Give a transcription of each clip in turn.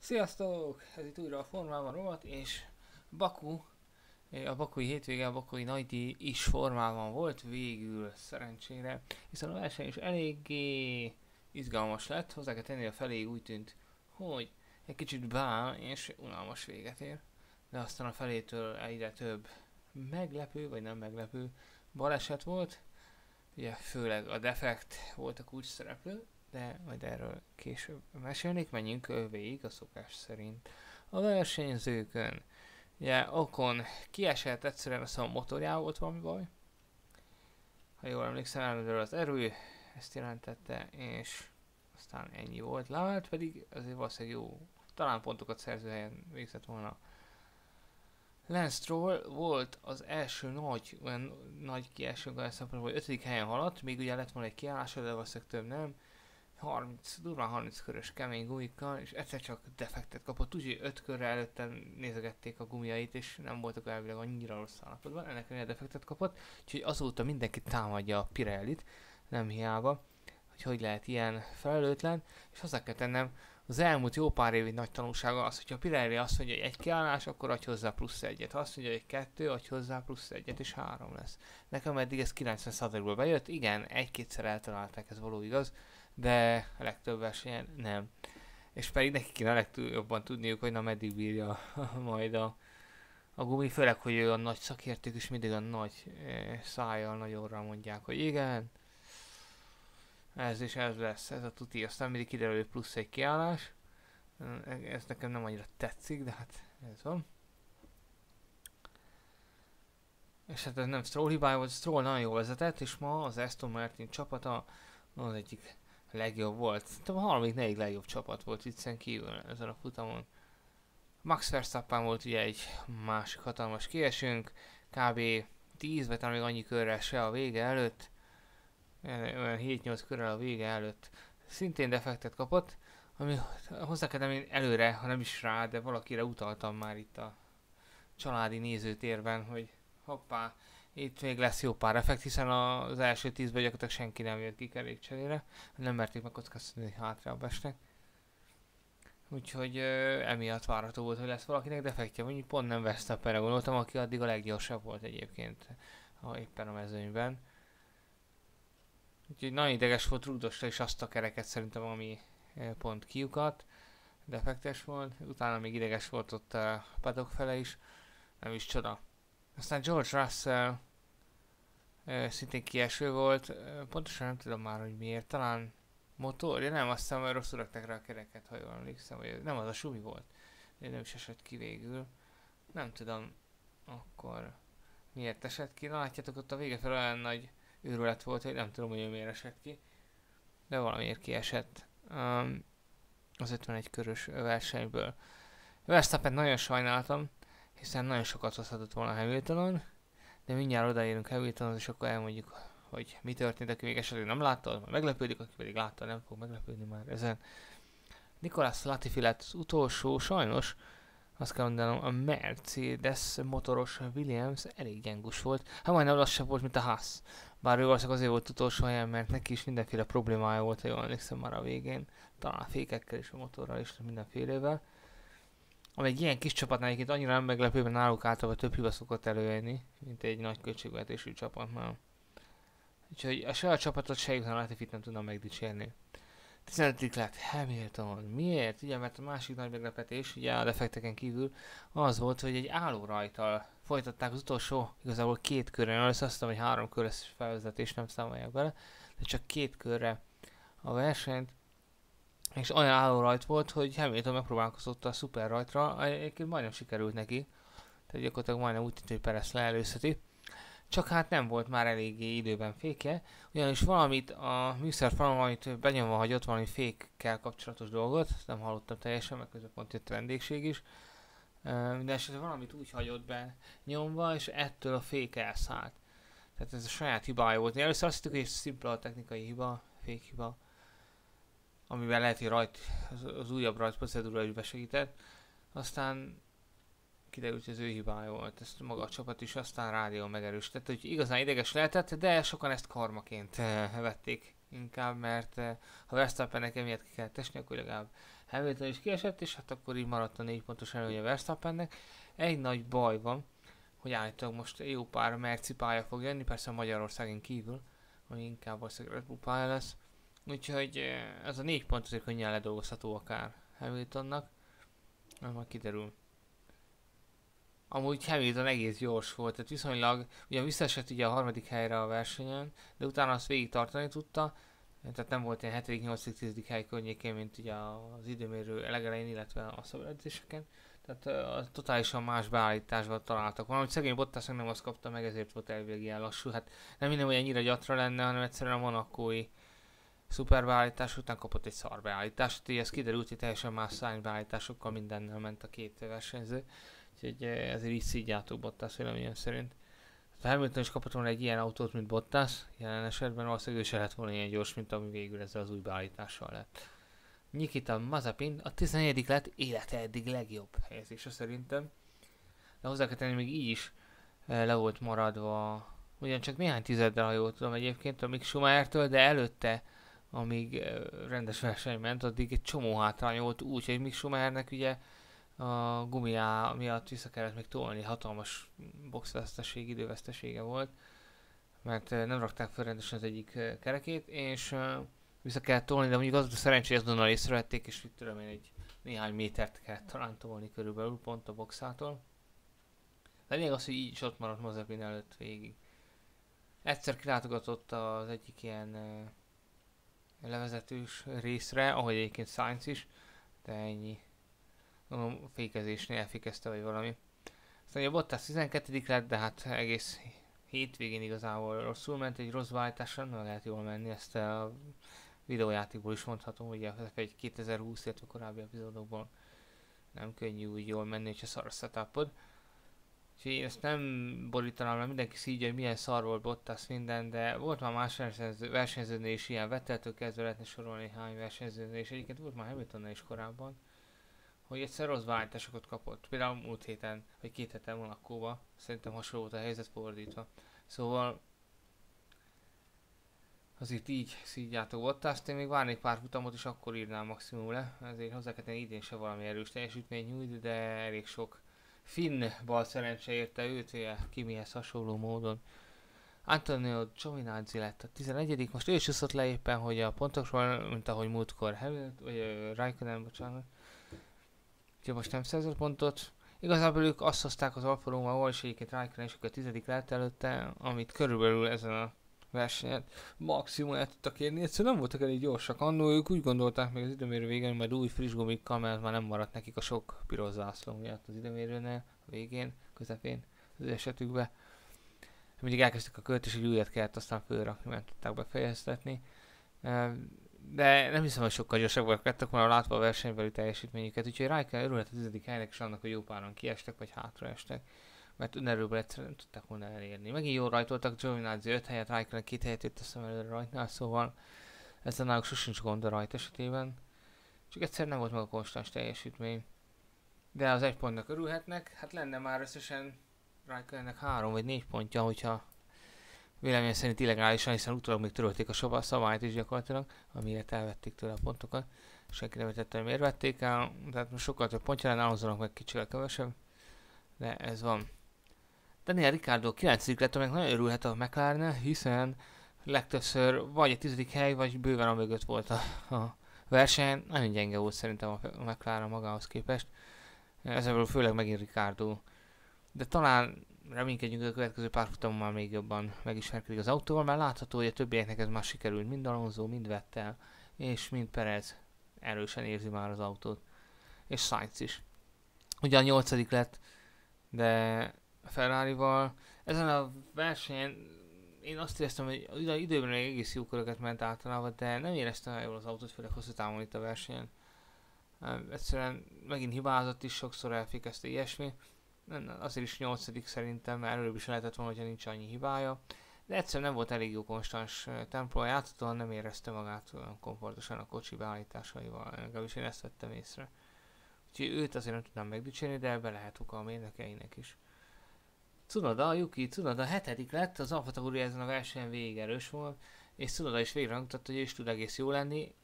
Sziasztok! Ez itt újra a formában rovat, és Baku, a bakui hétvége, a bakui nagydíj is formában volt végül, szerencsére, hiszen a verseny is eléggé izgalmas lett, hozzá kell tenni, a feléig úgy tűnt, hogy egy kicsit bá és unalmas véget ér, de aztán a felétől egyre több meglepő, vagy nem meglepő baleset volt, ugye főleg a defekt volt a kulcs szereplő, de majd erről később mesélnék, menjünk végig a szokás szerint a versenyzőkön. Ugye Ocon kiesett, egyszerűen a motorjával volt valami baj. Ha jól emlékszem, elmondom az erő, ezt jelentette, és aztán ennyi volt. Lát pedig azért valószínűleg jó, talán pontokat szerző helyen végzett volna. Lance Stroll volt az első olyan nagy kieső, hogy 5. helyen haladt, még ugye lett volna egy kiállása, de valószínűleg több nem. 30 körös kemény gumikkal, és egyszer csak defektet kapott, úgyhogy 5 körre előtte nézegették a gumiait, és nem voltak elvileg annyira rossz állapotban, ennek a defektet kapott, úgyhogy azóta mindenki támadja a Pirellit, nem hiába, hogy lehet ilyen felelőtlen, és hozzá kell tennem, az elmúlt jó pár évi nagy tanulsága az, hogyha a Pirelli azt mondja, hogy egy kiállás, akkor adj hozzá plusz egyet. Ha azt mondja, hogy 2, adj hozzá plusz egyet, és 3 lesz. Nekem eddig ez 90%-ból bejött, igen, egy-kétszer eltalálták, ez való igaz, de a legtöbb versenyen nem. És pedig nekik kéne a legjobban tudniuk, hogy na meddig bírja majd a gumi, főleg, hogy ő a nagy szakértők is mindig a nagy szájjal, nagy orral mondják, hogy igen, ez és ez lesz, ez a tuti, aztán mindig kiderül, hogy plusz egy kiállás. Ez nekem nem annyira tetszik, de hát ez van. És hát ez nem Stroll hibája volt, Stroll nagyon jól vezetett, és ma az Aston Martin csapata az egyik legjobb volt. Szerintem a 3. legjobb csapat volt viccen kívül ezen a futamon. Max Verstappen volt ugye egy másik hatalmas kiesünk, kb. 10 vagy talán még annyi körrel se a vége előtt, olyan 7-8 körrel a vége előtt szintén defektet kapott, ami hozzá kell tenni előre, ha nem is rá, de valakire utaltam már itt a családi nézőtérben, hogy hoppá, itt még lesz jó pár effekt, hiszen az első 10-ben gyakorlatilag senki nem jött ki kerékcserére, nem merték megkockáztatni, hogy hátrább esnek. Úgyhogy emiatt várható volt, hogy lesz valakinek defektje, mondjuk pont nem Verstappenre gondoltam, aki addig a leggyorsabb volt egyébként éppen a mezőnyben. Úgyhogy nagyon ideges volt, rugdosta is azt a kereket szerintem, ami pont kiukat, defektes volt, utána még ideges volt ott a paddock fele is, nem is csoda. Aztán George Russell szintén kieső volt, pontosan nem tudom már, hogy miért, talán motorja, nem, azt hiszem, hogy rosszul rakták rá a kereket, ha jól emlékszem, vagy nem, az a sumi volt, nem is esett ki végül, nem tudom, akkor miért esett ki, na látjátok, ott a vége fel olyan nagy őrület volt, hogy nem tudom, hogy miért esett ki, de valamiért kiesett az 51 körös versenyből. Verstappen nagyon sajnáltam, hiszen nagyon sokat hozhatott volna Hamiltonon, de mindjárt odaérünk Hamiltonhoz, és akkor elmondjuk, hogy mi történt, aki még esetleg nem látta, meglepődik, aki pedig látta, nem fog meglepődni már ezen. Nicolas Latifi lett az utolsó, sajnos, azt kell mondanom, a Mercedes motoros Williams elég gyengus volt, hát majdnem lassabb volt, mint a Haas. Bár ő valószínűleg azért volt utolsó helyen, mert neki is mindenféle problémája volt, ha jól emlékszem már a végén, talán a fékekkel és a motorral is, mindenfélevel. Ami egy ilyen kis csapatnál egyébként annyira nem meglepő, mert náluk általában több hiba szokott előjönni, mint egy nagy költségvetésű csapatnál. Úgyhogy se a csapatot, se a Latifit nem tudnám megdicsérni. 15. lett Hamilton. Miért? Ugye, mert a másik nagy meglepetés, ugye a defekteken kívül, az volt, hogy egy állórajttal folytatták az utolsó, igazából 2 körre, először azt mondtam, hogy 3 körös felvezetés nem számolják bele, de csak 2 körre a versenyt, és olyan állórajt volt, hogy Hamilton megpróbálkozott a szuper rajtra, egyébként majdnem sikerült neki, tehát gyakorlatilag majdnem úgy tűnt, hogy Perez leelőzheti. Csak hát nem volt már eléggé időben fékje, ugyanis valamit a műszerfalon valamit benyomva hagyott, valami fékkel kapcsolatos dolgot, nem hallottam teljesen, meg közben pont jött vendégség is. Minden esetben valamit úgy hagyott be nyomva, és ettől a fék elszállt. Tehát ez a saját hibája volt. Először azt hittük, hogy ez szimpla a technikai hiba, fékhiba, amivel lehet, hogy az újabb rajtprocedúra is besegített. Aztán kiderült, hogy az ő hibája volt, ezt maga a csapat is aztán rádió megerősítette, hogy igazán ideges lehetett, de sokan ezt karmaként vették inkább, mert ha Verstappennek emiatt ki kellett esni, akkor legalább Hamilton is kiesett, és hát akkor így maradt a 4 pontos előnye Verstappennek. Egy nagy baj van, hogy állítólag most jó pár Merci pálya fog jönni, persze Magyarországon kívül, ami inkább valószínűleg Red Bull pálya lesz. Úgyhogy ez a 4 pont azért könnyen ledolgozható akár Hamiltonnak, majd kiderül. Amúgy Hamilton egész gyors volt, tehát viszonylag, ugye visszaesett ugye a harmadik helyre a versenyen, de utána azt végig tartani tudta, tehát nem volt ilyen 7.-8.-10. hely környékén, mint ugye az időmérő legelején, illetve a szabadedzéseken. Tehát totálisan más beállításban találtak. Valahogy szegény Bottasnak nem azt kapta meg, ezért volt elvileg ilyen lassú. Hát nem minden, hogy ennyire gyatra lenne, hanem egyszerűen a monakói szuperbeállítás után kapott egy szarbeállítást. Így ez kiderült, hogy teljesen más szárnybeállításokkal mindennel ment a két versenyző. Úgyhogy ezért így szígyátok Bottas véleményem szerint. Ha Hamilton is kapott volna egy ilyen autót, mint Bottas, jelen esetben valószínűleg ő se lett volna ilyen gyors, mint ami végül ezzel az új beállítással lett. Nikita Mazepin a 14. lett, élete eddig legjobb helyezése szerintem. De hozzá kell tenni, még így is le volt maradva, ugyancsak néhány tizeddel, ha jól tudom egyébként, a Mick Schumachertől, de előtte, amíg rendes verseny ment, addig egy csomó hátrány volt úgy, hogy Mick Schumachernek ugye a gumiá miatt vissza kellett még tolni, hatalmas boxveszteség, idővesztesége volt, mert nem rakták fel rendesen az egyik kerekét, és vissza kellett tolni, de mondjuk az volt a szerencsé, hogy azonnal észrevették, és itt tudom én egy néhány métert kellett talán tolni körülbelül, pont a boxától. De lényeg az, hogy így is ott maradt Mazepin előtt végig. Egyszer kilátogatott az egyik ilyen levezetős részre, ahogy egyébként Sainz is, de ennyi. A fékezésnél elfékezte vagy valami. Aztán a Bottas 12. lett, de hát egész hétvégén igazából rosszul ment, egy rossz váltással nem lehet jól menni, ezt a videójátékból is mondhatom, ugye egy 2020, illetve korábbi epizódokból nem könnyű úgy jól menni, hogyha szar a setupod. Úgyhogy én ezt nem borítanám, mert mindenki szígya, hogy milyen szar volt Bottas minden, de volt már más versenyzőnél is ilyen, Vetteltől kezdve lehetne sorolni hány versenyzőnél, és egyébként volt már Hamiltonnál is korábban, hogy egyszer rossz váltásokat kapott. Például múlt héten, vagy 2 hete Monakóba, szerintem hasonló volt a helyzet fordítva. Szóval azért így szígyátok Bottaszt, én még várnék pár futamot, és akkor írnám maximum le. Ezért hozzá kell tenni, idén se valami erős teljesítmény nyújt, de elég sok finn bal szerencse érte őt, Kimihez hasonló módon. Antonio Giovinazzi lett a 11. Most ő is úszott le éppen, hogy a pontokról, mint ahogy múltkor Hamilton, vagy Raikkonen, bocsánat. Úgyhogy most nem szerzett pontot. Igazából ők azt hozták az Alfa Romeo-val, és egyébként Raikkonen is a 10. lett előtte, amit körülbelül ezen a versenyen maximum el tudtak érni. Egyszerűen nem voltak elég gyorsak. Annól ők úgy gondolták meg az időmérő végén, majd új friss gumikkal, mert már nem maradt nekik a sok piros zászló miatt az időmérőnél, a végén, közepén, az ő esetükben. Mindig elkezdtük a kört, és egy újat kellett aztán fölrakni, mert tudták befejeztetni. De nem hiszem, hogy sokkal gyorsabbak lettek volna látva a versenybeli teljesítményüket, úgyhogy Raikkonen örülhet a 10. helynek és annak, hogy jó páran kiestek vagy hátraestek, mert önerőből egyszerűen nem tudták volna elérni. Megint jól rajtoltak, Giovinazzi 5 helyet, Raikkonen 2 helyet jött eszem előre rajtnál, szóval ezzel náluk sosincs gond a rajt esetében. Csak egyszerűen nem volt meg a konstans teljesítmény. De az 1 pontnak örülhetnek, hát lenne már összesen Raikkonennek 3 vagy 4 pontja, hogyha véleményem szerint illegálisan, hiszen utólag még törölték a szabályt is gyakorlatilag, amiért elvették tőle a pontokat. Senki nem értette, hogy miért vették el, tehát most sokkal több pontja lenne, ahhozzanak meg kicsivel kevesebb. De ez van. Daniel Ricciardo 9. lett, amelyek nagyon örülhet a McLaren, hiszen legtöbbször vagy a 10. hely, vagy bőven a mögött volt a verseny. Nagyon gyenge volt szerintem a McLaren magához képest. Ezzel főleg megint Ricciardo. De talán reménykedjünk, hogy a következő pár futamon már még jobban megismerkedik az autóval, mert látható, hogy a többieknek ez már sikerült, mind Alonso, mind Vettel, és mind Perez erősen érzi már az autót. És Sainz is. Ugyan 8. lett, de Ferrarival ezen a versenyen én azt éreztem, hogy időben egész jó köröket ment általában, de nem éreztem el jól az autót, főleg hosszú távon itt a versenyen. Egyszerűen megint hibázott is, sokszor elfékezte ilyesmi. Azért is 8. szerintem, mert előbb is lehetett volna, hogyha nincs annyi hibája. De egyszerűen nem volt elég jó konstans tempója, játszhatóan nem érezte magát olyan komfortosan a kocsi beállításaival, legalábbis én ezt vettem észre. Úgyhogy őt azért nem tudnám megdicsérni, de ebbe lehet oka a mérnökeinek is. Yuki Tsunoda 7. lett, az Alfa Tauri ezen a versenyen végig erős volt, és Tsunoda is végre megmutatta, hogy ő is tud egész jó lenni.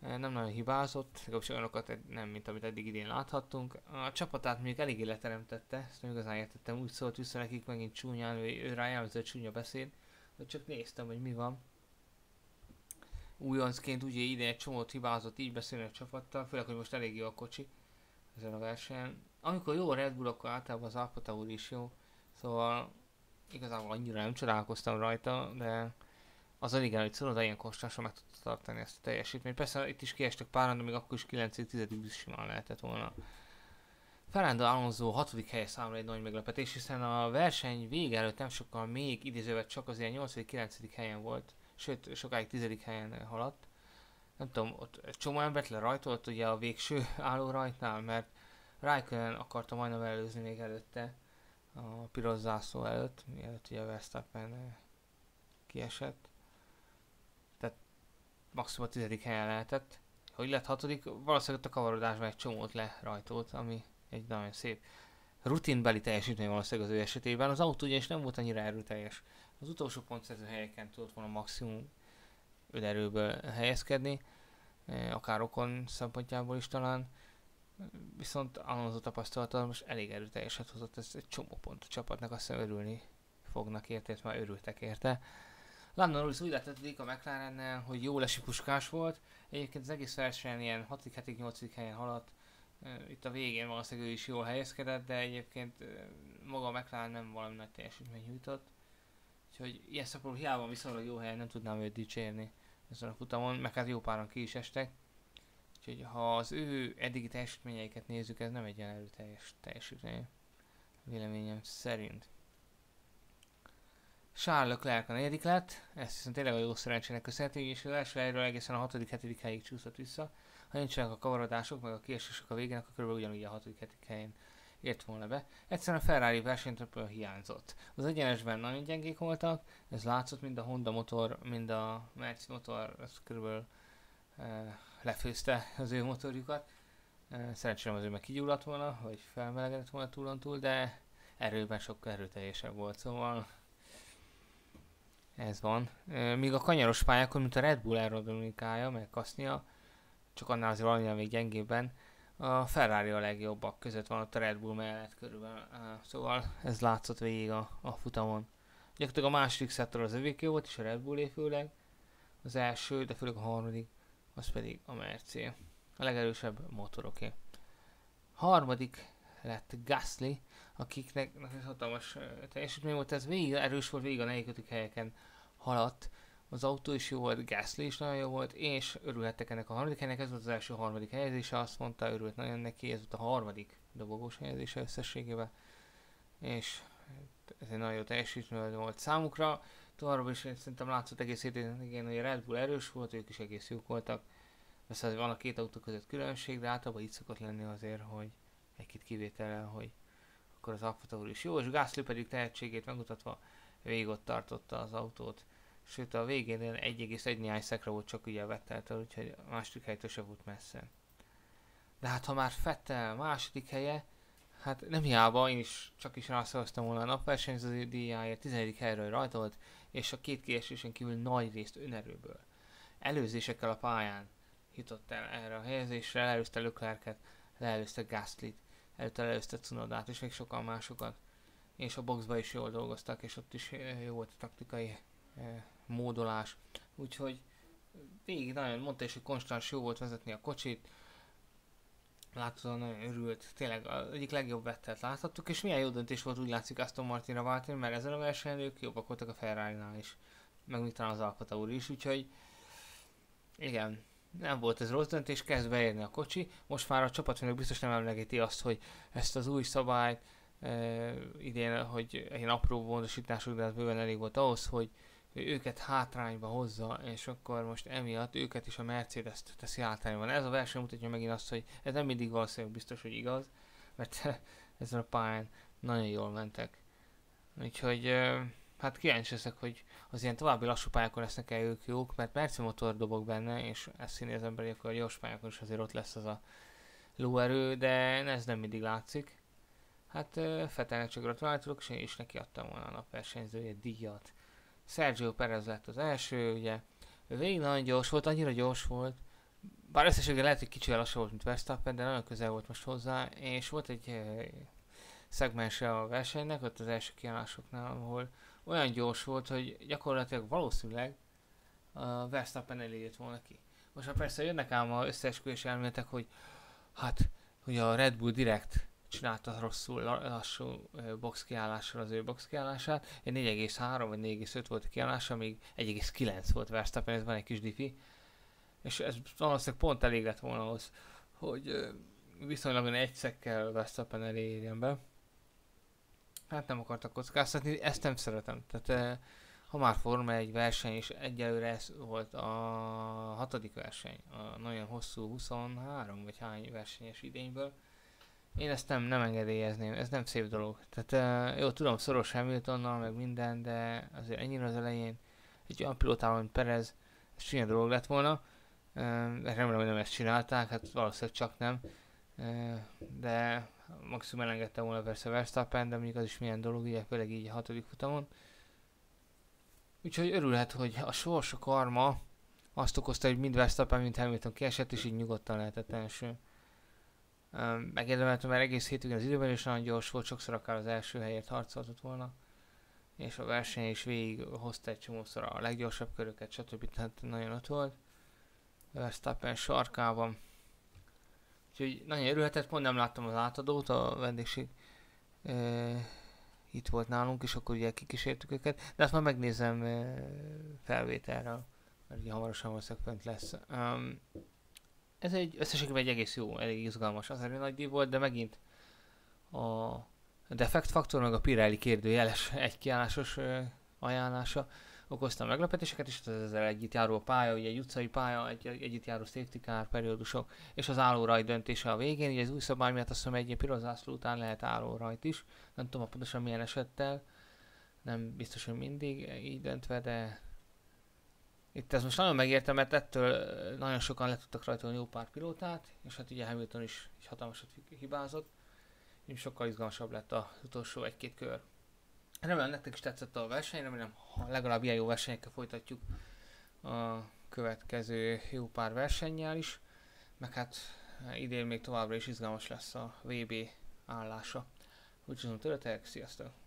Nem nagyon hibázott, legalábbis olyanokat nem, mint amit eddig idén láthattunk. A csapatát mondjuk eléggé leteremtette, ezt nem igazán értettem, úgy szólt vissza nekik megint csúnyán, ő rá jelzett csúnya beszéd, de csak néztem, hogy mi van. Újoncként ugye idén egy csomót hibázott, így beszélni a csapattal, főleg, hogy most elég jó a kocsi ezen a versenyen. Amikor jó a Red Bull, akkor általában az Alfa Tauri is jó, szóval igazából annyira nem csodálkoztam rajta, de az igen, hogy Tsunoda ilyen konstansan meg tudta tartani ezt a teljesítményt. Persze itt is kiestek páran, de még akkor is 9-10 simán lehetett volna. Fernando Alonso 6. helye számra egy nagy meglepetés, hiszen a verseny vége előtt nem sokkal még idézővel csak az ilyen 8.-9. helyen volt, sőt sokáig 10. helyen haladt. Nem tudom, ott egy csomó embert lerajtolt ugye a végső álló rajtnál, mert Raikkonen akarta majdnem előzni még előtte a piros zászló előtt, mielőtt ugye a Verstappen kiesett. Tehát maximum a 10. helyen lehetett. Hogy lett 6. valószínűleg a kavarodásban egy csomót lerajtolt, ami egy nagyon szép rutinbeli teljesítmény valószínűleg az ő esetében. Az autó ugyanis nem volt annyira erőteljes. Az utolsó pontszerző helyeken tudott volna maximum önerőből helyezkedni, akár Ocon szempontjából is talán. Viszont Alonso tapasztalata most elég erőteljeset hozott, ez egy csomó pont a csapatnak, azt hiszem örülni fognak érte, már örültek érte. Lando Norris úgy letették a McLarennel, hogy jó lesi puskás volt, egyébként az egész versenyen ilyen 6., 7., 8. helyen haladt, itt a végén valószínűleg ő is jól helyezkedett, de egyébként maga a McLaren nem valami nagy teljesítmény nyújtott. Úgyhogy ilyen szempontból hiába viszonylag jó helyen nem tudnám őt dicsérni ezen a futamon, meg hát jó páran ki is estek. Úgyhogy ha az ő eddigi teljesítményeiket nézzük, ez nem egy ilyen erőteljes teljesítmény, véleményem szerint. Charles Leclerc a 4. lett, ezt viszont tényleg a jó szerencsének köszönhető, és az első helyről egészen a 6., 7. helyig csúszott vissza. Ha nincsenek a kavarodások, meg a kiesések a végén, akkor körülbelül ugyanúgy a 6., 7. helyen ért volna be. Egyszerűen a Ferrari versenytől hiányzott. Az egyenesben nagyon gyengék voltak, ez látszott, mind a Honda motor, mind a Mercedes motor, ez körülbelül lefőzte az ő motorjukat. Szerencsére az ő meg kigyulladt volna, vagy felmelegedett volna túlontúl, de erőben sokkal erőteljesebb volt, szóval ez van. Míg a kanyaros pályákon, mint a Red Bull aerodinamikája, meg kasznia, csak annál azért valamilyen még gyengébben, a Ferrari a legjobbak között van ott a Red Bull mellett körülbelül. Szóval ez látszott végig a futamon. Gyakorlatilag a második szektor az övéké volt, és a Red Bullé főleg. Az első, de főleg a harmadik, az pedig a Mercedes. A legerősebb motoroké. Harmadik lett Gasly, akiknek hatalmas teljesítmény volt, ez végig erős volt, végig a 4. helyeken haladt. Az autó is jó volt, Gasly is nagyon jó volt, és örülhettek ennek a 3. helynek, ez volt az első 3. helyezése, azt mondta, örült nagyon neki, ez volt a 3. dobogós helyezése összességében, és ez egy nagyon jó teljesítmény volt számukra. Továbbra is szerintem látszott egész héten, hogy a Red Bull erős volt, ők is egész jók voltak. Persze van a két autó között különbség, de általában így szokott lenni azért, hogy egy-két kivétellel, hogy akkor az Alfa Tauri is jó, és Gasly pedig tehetségét megmutatva végig ott tartotta az autót. Sőt a végén 1,1 néhány szekra volt csak ugye a Vetteltől, úgyhogy a második helytől se volt messze. De hát ha már Vettel második helye, hát nem hiába, én is csak is rászavaztam volna a napversenyző díjáért, 11. helyről rajtolt, és a két kiesésen kívül nagy részt önerőből. Előzésekkel a pályán jutott el erre a helyezésre, leelőzte Leclerc-et, leelőzte Gaslyt, előtte leelőzte Tsunodát és még sokan másokat. És a boxba is jól dolgoztak, és ott is jó volt a taktikai módolás. Úgyhogy végig nagyon mondta is, hogy konstans jó volt vezetni a kocsit. Láthatóan nagyon örült, tényleg az egyik legjobb Vettelt láthattuk, és milyen jó döntés volt, úgy látszik Aston Martinra váltani, mert ezen a versenyen ők jobbak voltak a Ferrari-nál is, meg még talán az Alfa Tauri is, úgyhogy igen, nem volt ez rossz döntés, kezd beérni a kocsi, most már a csapatfőnök biztos nem emlegeti azt, hogy ezt az új szabályt idén, hogy ilyen apró módosítások, de ez bőven elég volt ahhoz, hogy őket hátrányba hozza, és akkor most emiatt őket is a Mercedes teszi hátrányban. Ez a verseny mutatja megint azt, hogy ez nem mindig valószínűleg biztos, hogy igaz, mert ezen a pályán nagyon jól mentek. Úgyhogy hát kíváncsi leszek, hogy az ilyen további lassú pályákon lesznek-e ők jók, mert Mercedes motor dobog benne, és ezt színi az ember, akkor a gyors pályákon is azért ott lesz az a lóerő, de ez nem mindig látszik. Hát Vettelnek csak gratulálok, és én is neki adtam volna a napversenyzője díjat. Sergio Perez lett az első, ugye, ő végig nagyon gyors volt, annyira gyors volt, bár összességében lehet, hogy kicsivel lassabb volt, mint Verstappen, de nagyon közel volt most hozzá, és volt egy szegmense a versenynek, ott az első kiállásoknál, ahol olyan gyors volt, hogy gyakorlatilag valószínűleg a Verstappen elé jött volna ki. Most már persze jönnek ám az összeesküvés elméletek, hogy hát, hogy a Red Bull direkt csinálta rosszul lassú box kiállással az ő box kiállását. Egy 4,3 vagy 4,5 volt a kiállása, még 1,9 volt Verstappen, ez van egy kis diffi. És ez valószínűleg pont elég lett volna ahhoz, hogy viszonylag egy szekkel Verstappen elé érjen be. Hát nem akartak kockáztatni, ezt nem szeretem. Tehát ha már Forma 1 verseny, és egyelőre ez volt a 6. verseny, a nagyon hosszú 23 vagy hány versenyes idényből, én ezt nem engedélyezném, ez nem szép dolog. Tehát jó, tudom, szoros Hamiltonnal, meg minden, de azért ennyire az elején egy olyan pilótával, mint Perez, ez csúnya dolog lett volna. Remélem, hogy nem ezt csinálták, hát valószínűleg csak nem. De maximum elengedte volna persze Verstappen, de mondjuk az is milyen dolog, ugye, főleg így a 6. futamon. Úgyhogy örülhet, hogy a sors, a karma azt okozta, hogy mind Verstappen, mind Hamilton kiesett, és így nyugodtan lehetett első. Megérdemeltem, mert egész hétvégén az időben is nagyon gyors volt, sokszor akár az első helyért harcoltott volna. És a verseny is végig hozta egy csomószor a leggyorsabb köröket, stb. Tehát nagyon ott volt. Verstappen sarkában. Úgyhogy nagyon örülhetett, pont nem láttam az átadót, a vendégség itt volt nálunk, és akkor ugye kikísértük őket, de azt már megnézem felvételről, mert ugye hamarosan valószínűleg fönt lesz. Ez egy összességében egy egész jó, elég izgalmas, az elég nagy díj volt, de megint a defekt faktor, meg a Pirelli kérdőjeles egykiállásos ajánlása okozta meglepetéseket, és az ezzel együtt járó pálya, ugye egy utcai pálya, együtt járó safety car periódusok, és az állórajt döntése a végén, ugye az új szabály miatt azt hiszem egy piros zászló után lehet állórajt is, nem tudom pontosan milyen esettel, nem biztos, hogy mindig így döntve, de itt ez most nagyon megértem, mert ettől nagyon sokan le tudtak rajtolni jó pár pilótát, és hát ugye Hamilton is egy hatalmasat hibázott, így sokkal izgalmasabb lett az utolsó egy-két kör. Remélem nektek is tetszett a verseny, remélem legalább ilyen jó versenyekkel folytatjuk a következő jó pár versennyel is, meg hát idén még továbbra is izgalmas lesz a VB állása. Úgy tudom tőletek, sziasztok!